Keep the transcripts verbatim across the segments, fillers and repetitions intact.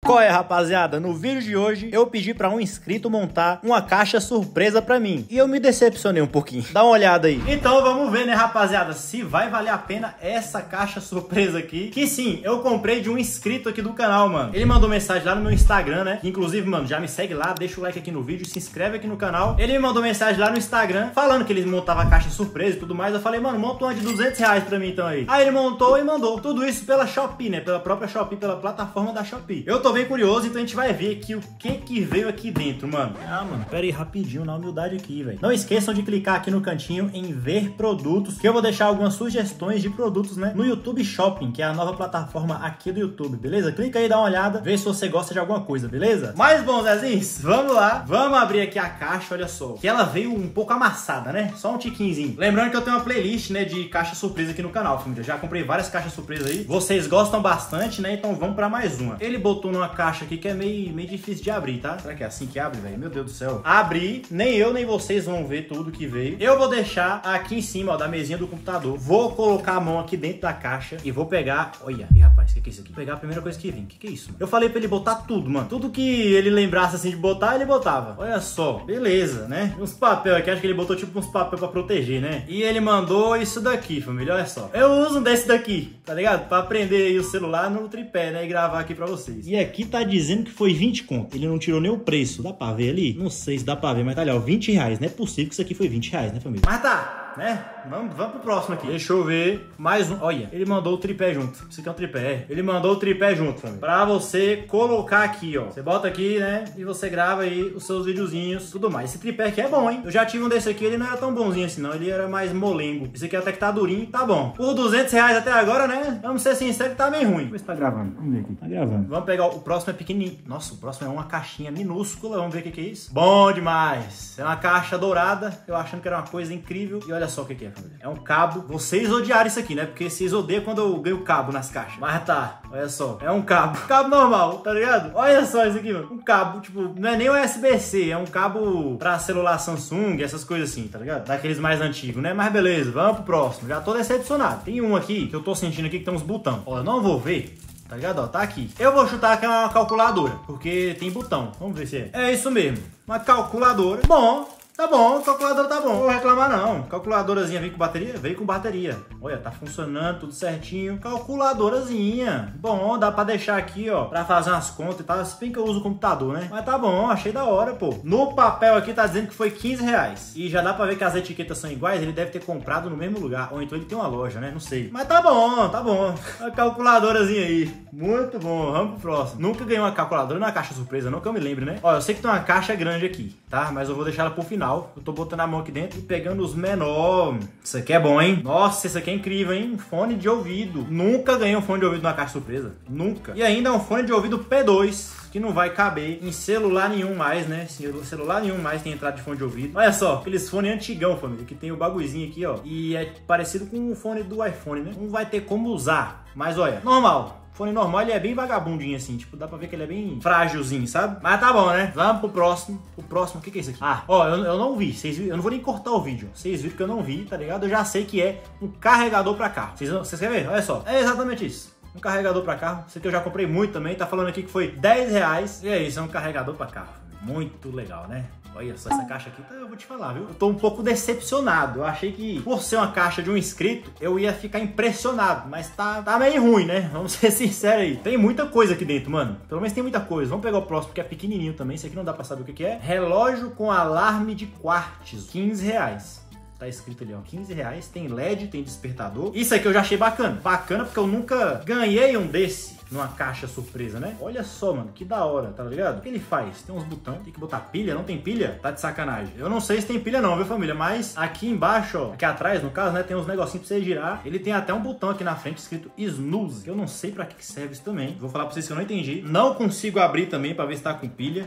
Qual é, rapaziada? No vídeo de hoje eu pedi pra um inscrito montar uma caixa surpresa pra mim e eu me decepcionei um pouquinho. Dá uma olhada aí. Então vamos ver, né, rapaziada, se vai valer a pena essa caixa surpresa aqui. Que sim, eu comprei de um inscrito aqui do canal, mano. Ele mandou mensagem lá no meu Instagram, né? Que, inclusive, mano, já me segue lá, deixa o like aqui no vídeo, se inscreve aqui no canal. Ele me mandou mensagem lá no Instagram falando que ele montava a caixa surpresa e tudo mais. Eu falei, mano, monta uma de duzentos reais pra mim então aí. Aí ele montou e mandou. Tudo isso pela Shopee, né? Pela própria Shopee, pela plataforma da Shopee. Eu tô bem curioso, então a gente vai ver aqui o que que veio aqui dentro, mano. Ah, mano, pera aí rapidinho, na humildade aqui, velho. Não esqueçam de clicar aqui no cantinho em ver produtos, que eu vou deixar algumas sugestões de produtos, né, no YouTube Shopping, que é a nova plataforma aqui do YouTube, beleza? Clica aí, dá uma olhada, vê se você gosta de alguma coisa, beleza? Mas, bom, Zezinhos, vamos lá. Vamos abrir aqui a caixa, olha só. Que ela veio um pouco amassada, né? Só um tiquinzinho. Lembrando que eu tenho uma playlist, né, de caixa surpresa aqui no canal, família. Já comprei várias caixas surpresas aí. Vocês gostam bastante, né? Então vamos pra mais uma. Ele botou numa caixa aqui que é meio, meio difícil de abrir, tá? Será que é assim que abre, velho? Meu Deus do céu. Abrir, nem eu nem vocês vão ver tudo que veio. Eu vou deixar aqui em cima, ó, da mesinha do computador. Vou colocar a mão aqui dentro da caixa e vou pegar... Olha, e rapaz, o que, que é isso aqui? Vou pegar a primeira coisa que vem. O que, que é isso, mano? Eu falei pra ele botar tudo, mano. Tudo que ele lembrasse assim de botar, ele botava. Olha só, beleza, né? Uns papel aqui, acho que ele botou tipo uns papel pra proteger, né? E ele mandou isso daqui, família, olha só. Eu uso um desse daqui, tá ligado? Pra prender aí o celular no tripé, né? E gravar aqui pra vocês. E aqui tá dizendo que foi vinte conto. Ele não tirou nem o preço. Dá pra ver ali? Não sei se dá pra ver, mas tá ali, ó, vinte reais. Não é possível que isso aqui foi vinte reais, né, família? Mas tá, né? Vamos, vamos pro próximo aqui. Deixa eu ver. Mais um. Olha, ele mandou o tripé junto. Isso aqui é um tripé. Ele mandou o tripé junto, família. Pra você colocar aqui, ó. Você bota aqui, né? E você grava aí os seus videozinhos, tudo mais. Esse tripé aqui é bom, hein? Eu já tive um desse aqui, ele não era tão bonzinho assim, não. Ele era mais molengo. Esse aqui até que tá durinho, tá bom. Por duzentos reais até agora, né? Vamos ser sinceros, tá meio ruim. Vamos ver se tá gravando. Vamos ver aqui. Tá gravando. Vamos pegar o, o próximo é pequenininho. Nossa, o próximo é uma caixinha minúscula. Vamos ver o que que é isso. Bom demais. É uma caixa dourada. Eu achando que era uma coisa incrível. E olha só o que que é, família. É um cabo. Vocês odiaram isso aqui, né? Porque vocês odeiam quando eu ganho cabo nas caixas. Mas tá, olha só. É um cabo. Cabo normal, tá ligado? Olha só isso aqui, mano. Um cabo, tipo, não é nem U S B C. É um cabo pra celular Samsung, essas coisas assim, tá ligado? Daqueles mais antigos, né? Mas beleza, vamos pro próximo. Já tô decepcionado. Tem um aqui que eu tô sentindo aqui que tem uns botões. Ó, eu não vou ver. Tá ligado? Ó, tá aqui. Eu vou chutar que é uma calculadora, porque tem botão. Vamos ver se é. É isso mesmo. Uma calculadora. Bom. Tá bom, calculadora tá bom. Não vou reclamar não. Calculadorazinha vem com bateria? Veio com bateria. Olha, tá funcionando tudo certinho. Calculadorazinha. Bom, dá pra deixar aqui, ó, pra fazer umas contas e tal. Se bem que eu uso o computador, né? Mas tá bom, achei da hora, pô. No papel aqui tá dizendo que foi quinze reais. E já dá pra ver que as etiquetas são iguais. Ele deve ter comprado no mesmo lugar. Ou então ele tem uma loja, né? Não sei. Mas tá bom, tá bom. A calculadorazinha aí. Muito bom. Vamos pro próximo. Nunca ganhei uma calculadora na caixa surpresa, não que eu me lembre, né? Ó, eu sei que tem uma caixa grande aqui, tá? Mas eu vou deixar ela pro final. Eu tô botando a mão aqui dentro e pegando os menores. Isso aqui é bom, hein? Nossa, isso aqui é incrível, hein? Um fone de ouvido. Nunca ganhei um fone de ouvido numa caixa surpresa. Nunca. E ainda é um fone de ouvido P dois, que não vai caber em celular nenhum mais, né? Celular nenhum mais tem entrada de fone de ouvido. Olha só, aqueles fones antigão, família, que tem o bagulhozinho aqui, ó. E é parecido com o fone do iPhone, né? Não vai ter como usar. Mas olha, normal. Fone normal, ele é bem vagabundinho assim, tipo, dá pra ver que ele é bem frágilzinho, sabe? Mas tá bom, né? Vamos pro próximo. O próximo, o que que é isso aqui? Ah, ó, eu, eu não vi, vocês viram? Eu não vou nem cortar o vídeo. Vocês viram que eu não vi, tá ligado? Eu já sei que é um carregador pra carro. Vocês, vocês querem ver? Olha só, é exatamente isso. Um carregador pra carro. Esse aqui eu já comprei muito também, tá falando aqui que foi dez reais. E é isso, é um carregador pra carro. Muito legal, né? Olha só, essa caixa aqui, eu vou te falar, viu? Eu tô um pouco decepcionado. Eu achei que, por ser uma caixa de um inscrito, eu ia ficar impressionado. Mas tá, tá meio ruim, né? Vamos ser sinceros aí. Tem muita coisa aqui dentro, mano. Pelo menos tem muita coisa. Vamos pegar o próximo, que é pequenininho também. Esse aqui não dá pra saber o que que é. Relógio com alarme de quartzo. quinze reais. Tá escrito ali, ó, quinze reais. Tem L E D, tem despertador. Isso aqui eu já achei bacana. Bacana porque eu nunca ganhei um desse numa caixa surpresa, né? Olha só, mano, que da hora, tá ligado? O que ele faz? Tem uns botões, tem que botar pilha, não tem pilha? Tá de sacanagem. Eu não sei se tem pilha não, viu, família? Mas aqui embaixo, ó, aqui atrás, no caso, né, tem uns negocinhos pra você girar. Ele tem até um botão aqui na frente escrito snooze, que eu não sei pra que serve isso também. Vou falar pra vocês que eu não entendi. Não consigo abrir também pra ver se tá com pilha.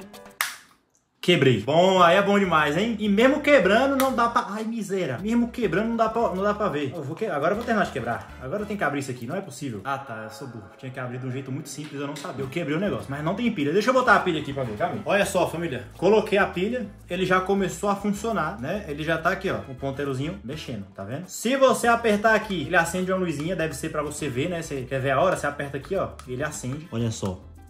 Quebrei. Bom, aí é bom demais, hein? E mesmo quebrando, não dá pra... Ai, miséria. Mesmo quebrando, não dá pra, não dá pra ver. Eu vou que... Agora eu vou terminar de quebrar. Agora eu tenho que abrir isso aqui. Não é possível. Ah, tá. Eu sou burro. Tinha que abrir de um jeito muito simples, eu não sabia. Eu quebrei o negócio, mas não tem pilha. Deixa eu botar a pilha aqui pra ver, calma aí. Olha só, família. Coloquei a pilha. Ele já começou a funcionar, né? Ele já tá aqui, ó. O ponteirozinho mexendo, tá vendo? Se você apertar aqui, ele acende uma luzinha. Deve ser pra você ver, né? Você quer ver a hora? Você aperta aqui, ó. E ele acende. Olha só.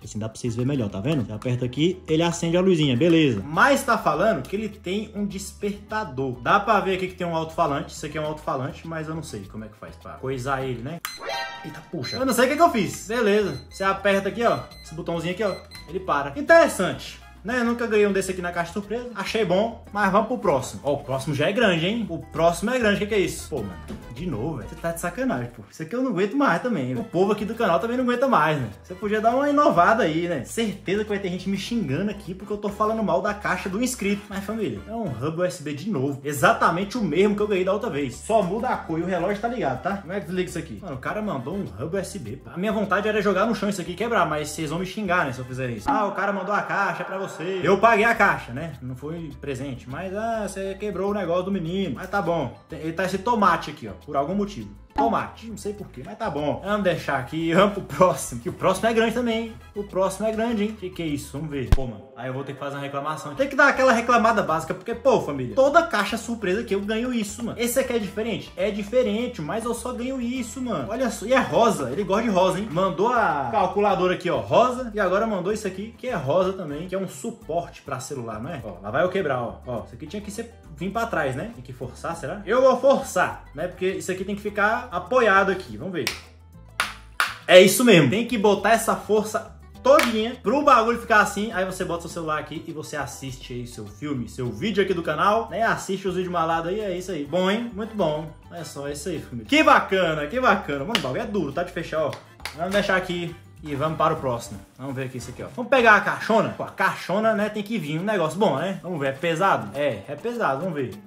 Assim dá pra vocês verem melhor, tá vendo? Você aperta aqui, ele acende a luzinha, beleza. Mas tá falando que ele tem um despertador. Dá pra ver aqui que tem um alto-falante. Isso aqui é um alto-falante, mas eu não sei como é que faz pra coisar ele, né? Eita, puxa. Eu não sei o que, que eu fiz. Beleza. Você aperta aqui, ó. Esse botãozinho aqui, ó. Ele para. Interessante. Né? Eu nunca ganhei um desse aqui na caixa surpresa. Achei bom, mas vamos pro próximo. Ó, o próximo já é grande, hein? O próximo é grande. O que, que é isso? Pô, mano, de novo, velho. Você tá de sacanagem, pô. Isso aqui eu não aguento mais também. O povo aqui do canal também não aguenta mais, né? Você podia dar uma inovada aí, né? Certeza que vai ter gente me xingando aqui porque eu tô falando mal da caixa do inscrito. Mas, família, é um hub U S B de novo. Exatamente o mesmo que eu ganhei da outra vez. Só muda a cor e o relógio tá ligado, tá? Como é que desliga isso aqui? Mano, o cara mandou um hub U S B. Pá. A minha vontade era jogar no chão isso aqui e quebrar, mas vocês vão me xingar, né? Se eu fizer isso. Ah, o cara mandou a caixa pra você. Eu paguei a caixa, né? Não foi presente. Mas, ah, você quebrou o negócio do menino. Mas tá bom. Ele tá esse tomate aqui, ó. Por algum motivo. Tomate. Não sei porquê, mas tá bom. Vamos deixar aqui. Vamos pro próximo. Que o próximo é grande também, hein? O próximo é grande, hein? Que que é isso? Vamos ver. Pô, mano. Aí eu vou ter que fazer uma reclamação. Tem que dar aquela reclamada básica. Porque, pô, família. Toda caixa surpresa que eu ganho isso, mano. Esse aqui é diferente? É diferente. Mas eu só ganho isso, mano. Olha só. E é rosa. Ele gosta de rosa, hein? Mandou a calculadora aqui, ó. Rosa. E agora mandou isso aqui, que é rosa também. Que é um suporte pra celular, não é? Ó, lá vai eu quebrar, ó. Ó, isso aqui tinha que ser... vir pra trás, né? Tem que forçar, será? Eu vou forçar, né? Porque isso aqui tem que ficar apoiado aqui. Vamos ver. É isso mesmo. Tem que botar essa força todinha pro bagulho ficar assim. Aí você bota seu celular aqui e você assiste aí seu filme, seu vídeo aqui do canal, né? Assiste os vídeos malados aí, é isso aí. Bom, hein? Muito bom. É só isso aí, família. Que bacana, que bacana. Mano, o bagulho é duro, tá de fechar, ó. Vamos deixar aqui. E vamos para o próximo. Vamos ver aqui isso aqui, ó. Vamos pegar a caixona. Pô, a caixona, né, tem que vir um negócio bom, né? Vamos ver, é pesado? É, é pesado, vamos ver.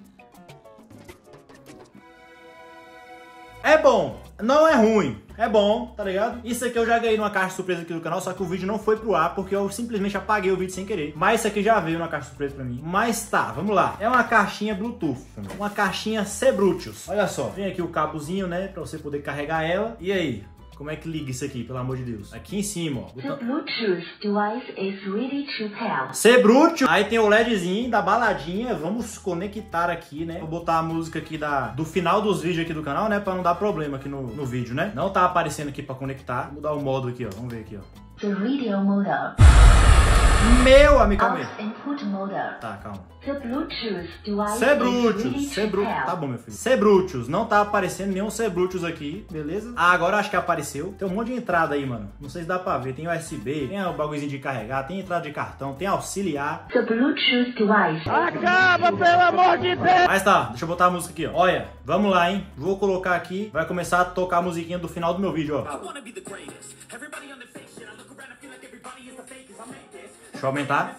É bom, não é ruim. É bom, tá ligado? Isso aqui eu já ganhei numa caixa surpresa aqui do canal, só que o vídeo não foi pro ar, porque eu simplesmente apaguei o vídeo sem querer. Mas isso aqui já veio numa caixa surpresa pra mim. Mas tá, vamos lá. É uma caixinha Bluetooth, uma caixinha C-Brutus. Olha só, vem aqui o cabozinho, né, pra você poder carregar ela. E aí? Como é que liga isso aqui, pelo amor de Deus? Aqui em cima, ó. The Bluetooth device is ready to pair. C-Brutus. Aí tem o LEDzinho da baladinha. Vamos conectar aqui, né? Vou botar a música aqui da, do final dos vídeos aqui do canal, né? Pra não dar problema aqui no, no vídeo, né? Não tá aparecendo aqui pra conectar. Vou mudar o modo aqui, ó. Vamos ver aqui, ó. The radio mode. Meu amigo, calma aí. Input mode. Tá, calma. The Bluetooth device C-Brutus. C-Brutus. Tá bom, meu filho. C-Brutus. Não tá aparecendo nenhum C-Brutus aqui, beleza? Ah, agora acho que apareceu. Tem um monte de entrada aí, mano. Não sei se dá pra ver. Tem U S B, tem o bagulhozinho de carregar, tem entrada de cartão, tem auxiliar. The Bluetooth device. Acaba, pelo amor de Deus! Mas tá, deixa eu botar a música aqui, ó. Olha, vamos lá, hein? Vou colocar aqui. Vai começar a tocar a musiquinha do final do meu vídeo, ó. Deixa eu aumentar.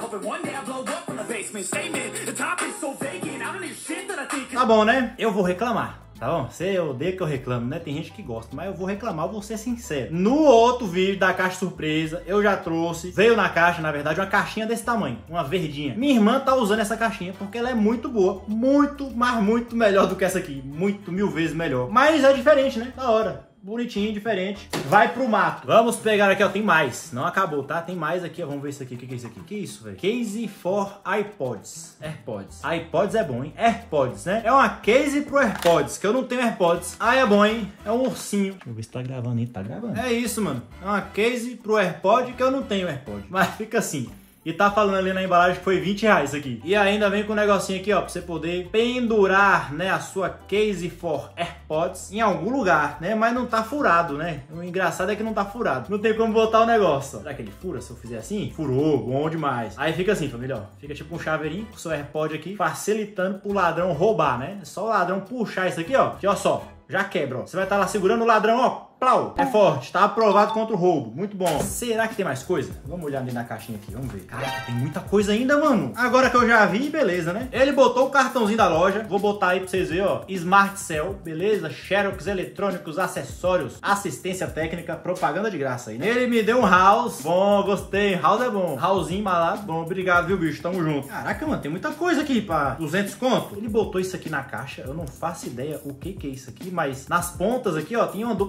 Tá bom, né? Eu vou reclamar, tá bom? Você odeia que eu reclamo, né? Tem gente que gosta, mas eu vou reclamar, eu vou ser sincero. No outro vídeo da caixa surpresa, eu já trouxe, veio na caixa, na verdade, uma caixinha desse tamanho, uma verdinha. Minha irmã tá usando essa caixinha porque ela é muito boa, muito, mas muito melhor do que essa aqui. Muito, mil vezes melhor. Mas é diferente, né? Da hora. Bonitinho, diferente. Vai pro mato. Vamos pegar aqui, ó. Tem mais. Não acabou, tá? Tem mais aqui, ó. Vamos ver isso aqui. O que, que é isso aqui? Que isso, velho? Case for iPods. AirPods. iPods é bom, hein? AirPods, né? É uma case pro AirPods, que eu não tenho AirPods. Ah, é bom, hein? É um ursinho. Deixa eu ver se tá gravando aí. Tá gravando. É isso, mano. É uma case pro AirPod, que eu não tenho AirPod. Mas fica assim. E tá falando ali na embalagem que foi vinte reais isso aqui. E ainda vem com um negocinho aqui, ó, pra você poder pendurar, né, a sua case for AirPods em algum lugar, né? Mas não tá furado, né? O engraçado é que não tá furado. Não tem como botar o negócio, ó. Será que ele fura se eu fizer assim? Furou, bom demais. Aí fica assim, família, ó. Fica tipo um chaveirinho com o seu AirPod aqui, facilitando pro ladrão roubar, né? É só o ladrão puxar isso aqui, ó. Aqui, ó, só. Já quebra, ó. Você vai estar lá segurando o ladrão, ó. Plau. É forte, tá aprovado contra o roubo. Muito bom. Será que tem mais coisa? Vamos olhar ali na caixinha aqui, vamos ver. Caraca, tem muita coisa ainda, mano. Agora que eu já vi, beleza, né? Ele botou o cartãozinho da loja. Vou botar aí pra vocês verem, ó. Smart Cell, beleza? Xerox, eletrônicos, acessórios, assistência técnica, propaganda de graça aí, né? Ele me deu um house. Bom, gostei. House é bom. Housezinho malado. Bom, obrigado, viu, bicho? Tamo junto. Caraca, mano, tem muita coisa aqui pra duzentos conto. Ele botou isso aqui na caixa. Eu não faço ideia o que que é isso aqui, mas nas pontas aqui, ó, tinha uma dupla face.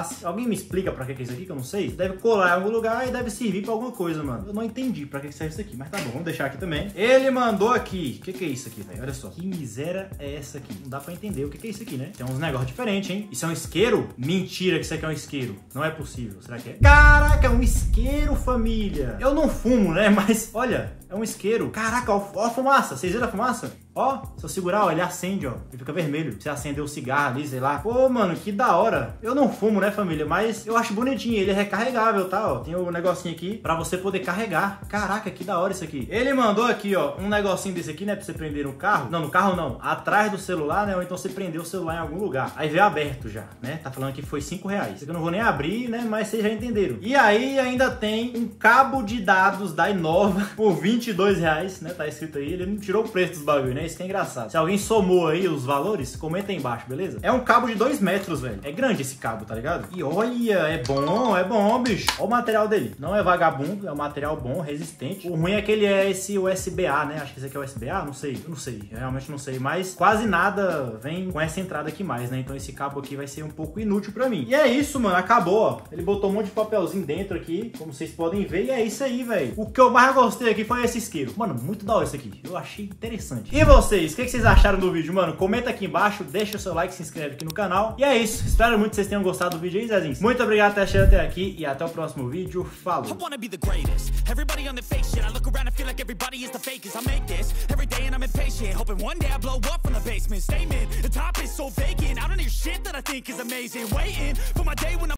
face. Alguém me explica pra que é isso aqui, que eu não sei? Deve colar em algum lugar e deve servir pra alguma coisa, mano. Eu não entendi pra que serve isso aqui, mas tá bom, vamos deixar aqui também. Ele mandou aqui. O que que é isso aqui, velho? Olha só. Que miséria é essa aqui? Não dá pra entender o que que é isso aqui, né? Tem uns negócios diferentes, hein? Isso é um isqueiro? Mentira que isso aqui é um isqueiro. Não é possível. Será que é? Caraca, é um isqueiro, família. Eu não fumo, né? Mas, olha, é um isqueiro. Caraca, ó, ó a fumaça. Vocês viram a fumaça? Ó, se eu segurar, ó, ele acende, ó. Ele fica vermelho. Você acendeu o cigarro ali, sei lá. Pô, mano, que da hora. Eu não fumo, né, família? Mas eu acho bonitinho. Ele é recarregável, tá? Ó, tem o um negocinho aqui pra você poder carregar. Caraca, que da hora isso aqui. Ele mandou aqui, ó, um negocinho desse aqui, né? Pra você prender no carro. Não, no carro não. Atrás do celular, né? Ou então você prender o celular em algum lugar. Aí veio aberto já, né? Tá falando que foi cinco reais. Isso aqui eu não vou nem abrir, né? Mas vocês já entenderam. E aí ainda tem um cabo de dados da Inova por vinte e dois reais, né? Tá escrito aí. Ele não tirou o preço dos bagulho, né? Isso que é engraçado. Se alguém somou aí os valores, comenta aí embaixo, beleza? É um cabo de dois metros, velho. É grande esse cabo, tá ligado? E olha, é bom, é bom, bicho. Olha o material dele. Não é vagabundo, é um material bom, resistente. O ruim é que ele é esse U S B A, né? Acho que esse aqui é U S B A, não sei. Eu não sei, eu realmente não sei. Mas quase nada vem com essa entrada aqui mais, né? Então esse cabo aqui vai ser um pouco inútil pra mim. E é isso, mano. Acabou, ó. Ele botou um monte de papelzinho dentro aqui, como vocês podem ver. E é isso aí, velho. O que eu mais gostei aqui foi esse isqueiro. Mano, muito da hora isso aqui. Eu achei interessante. E vocês? O que vocês acharam do vídeo, mano? Comenta aqui embaixo, deixa o seu like, se inscreve aqui no canal. E é isso. Espero muito que vocês tenham gostado do vídeo aí, Zezinho. Muito obrigado por assistir até aqui e até o próximo vídeo. Falou!